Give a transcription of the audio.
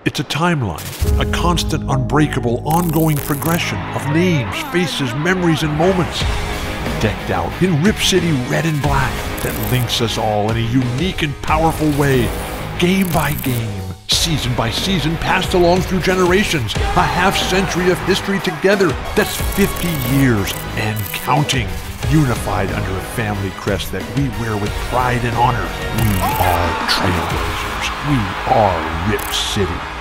It's a timeline, a constant, unbreakable, ongoing progression of names, faces, memories, and moments, decked out in Rip City red and black that links us all in a unique and powerful way, game by game, season by season, passed along through generations, a half-century of history together that's 50 years and counting, unified under a family crest that we wear with pride and honor. We are Trailblazers. We are Rip City.